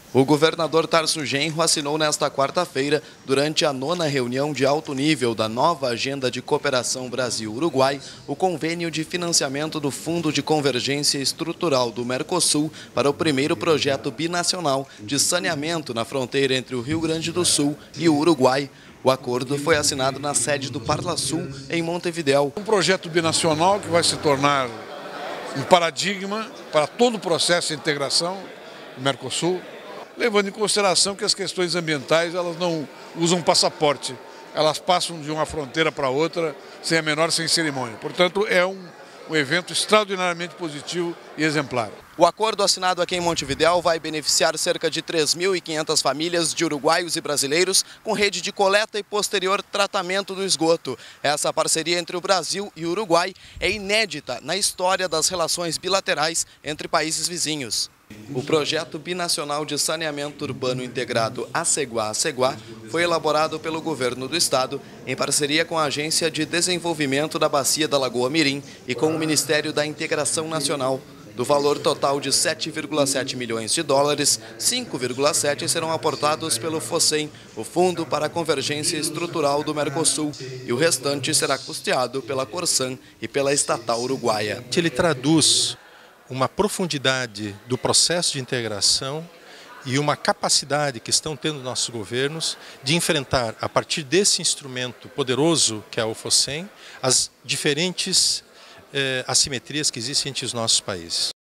O governador Tarso Genro assinou nesta quarta-feira, durante a 9ª reunião de alto nível da nova Agenda de Cooperação Brasil-Uruguai, o convênio de financiamento do Fundo de Convergência Estrutural do Mercosul para o primeiro projeto binacional de saneamento na fronteira entre o Rio Grande do Sul e o Uruguai. O acordo foi assinado na sede do Parlasul, em Montevidéu. Um projeto binacional que vai se tornar um paradigma para todo o processo de integração do Mercosul, levando em consideração que as questões ambientais elas não usam passaporte, elas passam de uma fronteira para outra sem a menor cerimônia. Portanto, é um evento extraordinariamente positivo e exemplar. O acordo assinado aqui em Montevidéu vai beneficiar cerca de 3.500 famílias de uruguaios e brasileiros com rede de coleta e posterior tratamento do esgoto. Essa parceria entre o Brasil e o Uruguai é inédita na história das relações bilaterais entre países vizinhos. O projeto binacional de saneamento urbano integrado Aceguá-Aceguá foi elaborado pelo governo do estado em parceria com a Agência de Desenvolvimento da Bacia da Lagoa Mirim e com o Ministério da Integração Nacional. Do valor total de 7,7 milhões de dólares, 5,7 serão aportados pelo FOSEM, o Fundo para a Convergência Estrutural do Mercosul, e o restante será custeado pela Corsan e pela estatal uruguaia. Ele traduz uma profundidade do processo de integração e uma capacidade que estão tendo nossos governos de enfrentar, a partir desse instrumento poderoso que é o FOSEM, as diferentes assimetrias que existem entre os nossos países.